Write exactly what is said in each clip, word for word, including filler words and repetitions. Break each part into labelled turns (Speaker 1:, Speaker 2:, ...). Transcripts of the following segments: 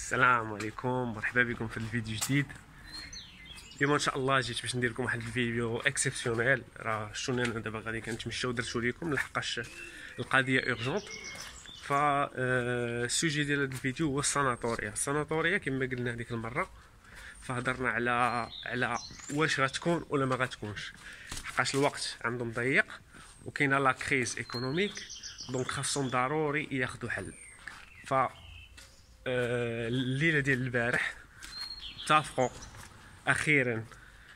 Speaker 1: السلام عليكم، مرحبا بكم في الفيديو جديد. اليوم ان شاء الله جيت باش ندير لكم واحد الفيديو اكسبسيونيل. راه شفتوني انا دابا غادي كنتمشى ودرتو لكم لحقاش القضيه اورجونت. ف السوجي ديال هذا الفيديو هو الساناتوريا. الساناتوريا كما قلنا هذيك المره، فهضرنا على على واش غتكون ولا ما غتكونش، حقاش الوقت عندهم ضيق وكاينه لا كريز ايكونوميك، دونك خاصهم ضروري ياخذوا حل. ف الليله ديال البارح اتفقوا اخيرا،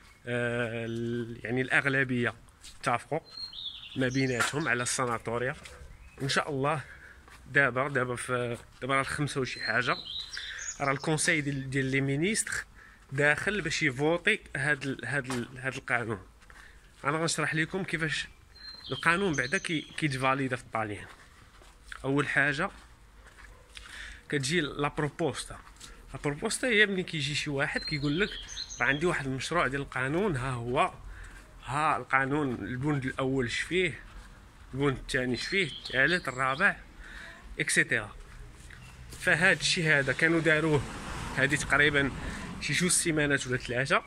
Speaker 1: يعني الاغلبيه اتفقوا ما بيناتهم على الساناتوريا. ان شاء الله دابا دابا في دابا راه الخمسه وشي حاجه، راه الكونساي ديال ديال لي مينيستر داخل باش يفوتي هاد هاد هاد القانون. انا غنشرح لكم كيفاش القانون بعدا كيتفاليدا في الطاليان. اول حاجه كتجي لا بروبوستا. لا بروبوستا هي ملي كيجي شي واحد كيقول لك راه عندي واحد المشروع ديال القانون، ها هو ها القانون، البند الاول شفيه، البند الثاني شفيه، الثالث الرابع اكسيتيرا. فهاد الشيء هذا كانوا داروه هذه تقريبا شي جوج سيمانات ولا ثلاثه،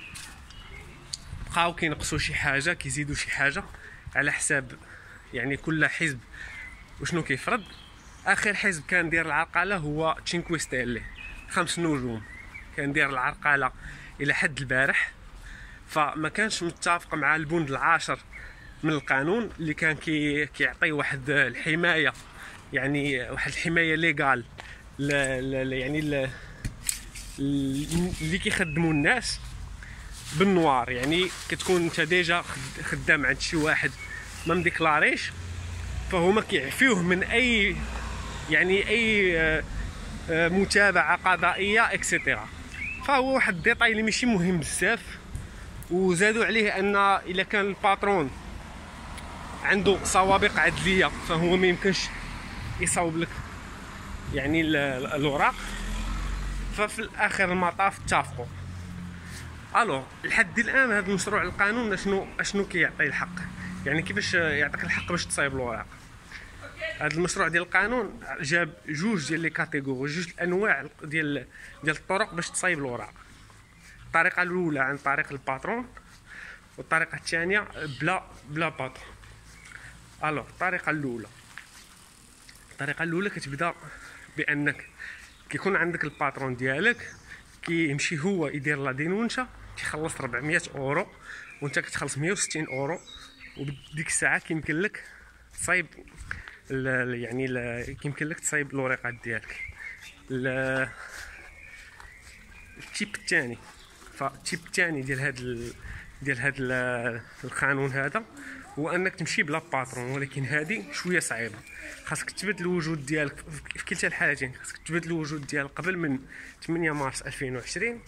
Speaker 1: بقاو كينقصوا شي حاجه كيزيدوا شي حاجه على حساب يعني كل حزب وشنو كيفرض. اخر حزب كان داير العرقله هو تشينكوي ستيلي، خمس نجوم، كان داير العرقله الى حد البارح. فما كانش متفق مع البند العاشر من القانون اللي كان كي كيعطي واحد الحمايه، يعني واحد الحمايه ليغال ل يعني ل اللي كيخدموا الناس بالنوار. يعني كتكون انت ديجا خدام عند شي واحد ما مديكلاريش، فهما كيعفيوه من اي يعني اي متابعه قضائيه اكسيتيرا. فهو واحد الديتاي اللي ماشي مهم بزاف. وزادوا عليه ان الا كان الباترون عنده سوابق عدليه فهو ما يمكنش يصاوب لك يعني الاوراق. ففي الاخر المطاف اتفقوا. الو لحد الان هذا المشروع القانون شنو شنو كيعطي الحق، يعني كيفاش يعطيك الحق باش تصايب الاوراق. هذا المشروع ديال القانون جاب جوج ديال لي كاتيجوري، جوج الانواع ديال ديال الطرق باش تصايب الاوراق. الطريقه الاولى عن طريق الباترون، والطريقه الثانيه بلا بلا باترون. الو الطريقه الاولى الطريقه الاولى كتبدا بانك كيكون عندك الباترون ديالك كيمشي هو يدير لا دينونشا، كيخلص ربعمية اورو وانت كتخلص مية وستين اورو، وبديك الساعه كيمكن لك تصايب يعني كيمكن لك تصايب الوريقات ديالك. التيب الثاني، فالتيب الثاني ديال هاد ديال هاد القانون هذا هو انك تمشي بلا باترون، ولكن هذه شويه صعيبه. خاصك تثبت الوجود ديالك في كلتا الحالتين، خاصك تثبت الوجود ديالك قبل من ثمانية مارس ألفين وعشرين.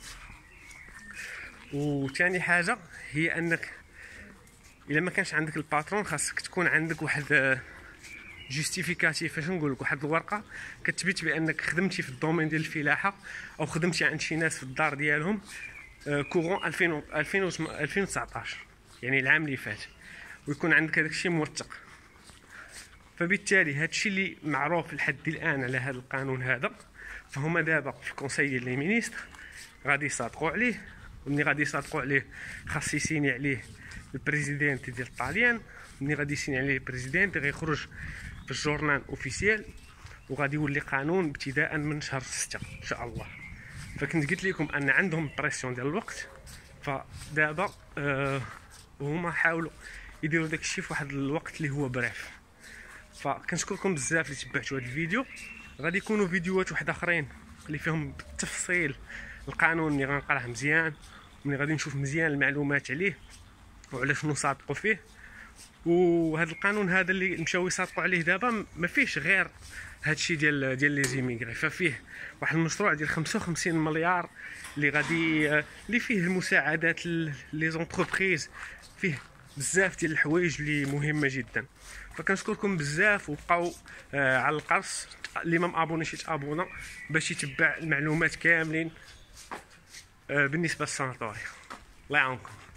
Speaker 1: وثاني حاجه هي انك الا ما كانش عندك الباترون خاصك تكون عندك واحد جوستيفيكاتيف، فاش نقول لك واحد الورقه كتثبت بانك خدمتي في الدومين ديال الفلاحه او خدمتي عند شي ناس في الدار ديالهم كورون ألفين ألفين وتسعطاش، يعني العام اللي فات، ويكون عندك هذاك الشيء موثق. فبالتالي هذا الشيء اللي معروف لحد الان على هذا القانون هذا، فهما دابا في الكونساي ديال لي مينيستر غادي يصادقوا عليه. ومني غادي يصادقوا عليه خاص يسيني عليه البريزيدنت ديال الطاليان. ملي غادي يسيني عليه البريزيدنت غيخرج في الجورنال اوفيسيال، وغادي يولي قانون ابتداء من شهر ستة ان شاء الله. فكنت قلت لكم ان عندهم بريسيون ديال الوقت، فدابا آه هما حاولوا يديروا داك الشيء في واحد الوقت اللي هو بريف. فكنشكركم بزاف اللي تبعتوا هذا الفيديو. غادي يكونوا فيديوهات واحد اخرين اللي فيهم بالتفصيل القانون اللي غنقراه مزيان، ملي غادي نشوف مزيان المعلومات عليه وعلى شنو صادقوا فيه. وهذا القانون هذا اللي مشاو يصادقوا عليه دابا ما فيش غير هذا الشيء ديال ديال لي زيميغري، ففيه واحد المشروع ديال خمسة وخمسين مليار اللي غادي اللي فيه المساعدات لي زونتربريز، فيه بزاف ديال الحوايج اللي مهمه جدا. فكنشكركم بزاف، وبقاو آه على القرص. اللي ما مابونيش يتابونا باش يتبع المعلومات كاملين آه بالنسبه للساناتوريا. الله يعاونكم.